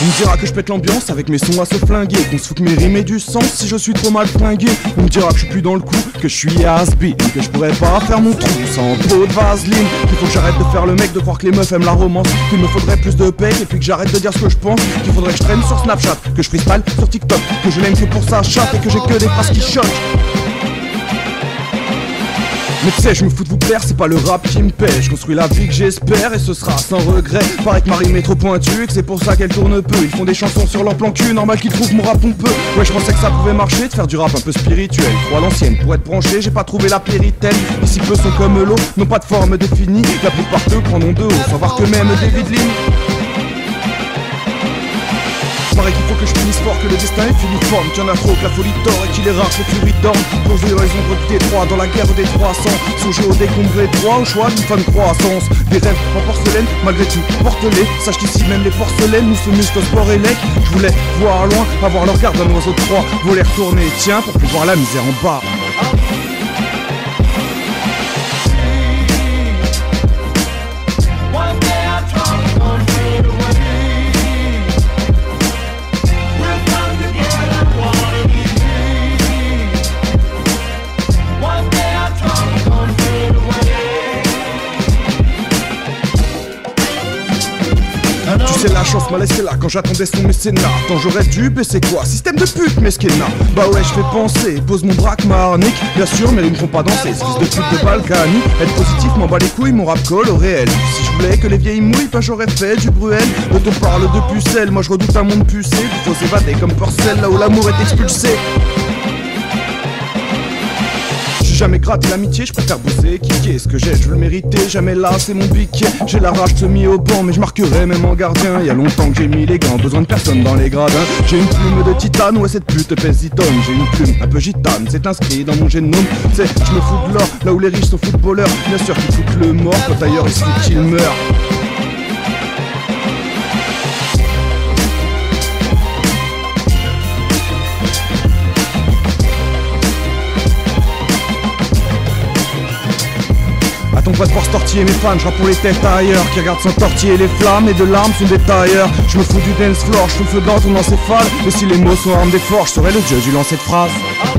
On me dira que je pète l'ambiance avec mes sons à se flinguer, qu'on se fout que mes rimes aient du sens si je suis trop mal flingué. On me dira que je suis plus dans le coup, que je suis has-been, que je pourrais pas faire mon trou sans peau de vaseline. Qu'il faut que j'arrête de faire le mec, de croire que les meufs aiment la romance, qu'il me faudrait plus de paix, et puis que j'arrête de dire ce que je pense. Qu'il faudrait que je traîne sur Snapchat, que je freestyle sur TikTok, que je l'aime que pour sa chatte et que j'ai que des phrases qui choquent. Mais tu sais, je me fous de vous plaire, c'est pas le rap qui me paie. Je construis la vie que j'espère et ce sera sans regret. Paraît que ma rime est trop pointue et que c'est pour ça qu'elle tourne peu. Ils font des chansons sur leur plan cul, normal qu'ils trouvent mon rap pompeux. Ouais, je pensais que ça pouvait marcher, de faire du rap un peu spirituel. Trop à l'ancienne, pour être branché, j'ai pas trouvé la péritelle. Ici peu sont comme l'eau, n'ont pas de forme définie. La plupart d'eux prendront de haut, sans voir que même David Lynn. Paraît qu'il faut que je finisse fort, que le destin est filiforme, qu'il y en a trop, que la folie tord et qu'il est rare que les furies dorment. Plonger dans les ombres du détroit, dans la guerre des 300. Songer au décombré droit, au choix d'une fin de croissance. Des rêves en porcelaine, malgré tout, porte-les. Sache qu'ici même les porcelaines nous se musclent au sport et lec. Je voulais voir loin, avoir le regard d'un oiseau de proie. Voler retourner, tiens, pour plus voir la misère en bas. Tu sais la chance m'a laissé là quand j'attendais son mécénat. Tant j'aurais dû baisser quoi, système de pute mesquena. Bah ouais je fais penser, pose mon braque marnique. Bien sûr mais ils me font pas danser, ce fils de pute de Balkany. Être positif m'en bat les couilles, mon rap colle au réel. Si je voulais que les vieilles mouillent, bah j'aurais fait du Bruel. On te parle de pucelle, moi je redoute un monde pucé. Il faut s'évader comme Porcel là où l'amour est expulsé. Jamais gratté l'amitié, je préfère bosser, kicker ce que j'ai, je veux le mériter, jamais là, c'est mon biquet. J'ai la rage de mis au banc, mais je marquerai même en gardien. Y a longtemps que j'ai mis les gants, besoin de personne dans les gradins. J'ai une plume de titane, ouais cette pute pèse 10 tonnes. J'ai une plume un peu gitane, c'est inscrit dans mon génome. Tu sais, je me fous de l'or, là où les riches sont footballeurs. Bien sûr qu'ils foutent le mort, quand ailleurs ils se foutent qu'il meurt. On va devoir se tortiller mes fans, je rappe pour les têtes ailleurs qui regardent sans tortiller les flammes et de larmes sont des tailleurs. Je me fous du dance floor, je fous le feu dans ton encéphale. Et si les mots sont armes des forges, je serai le dieu du lancer de phrases.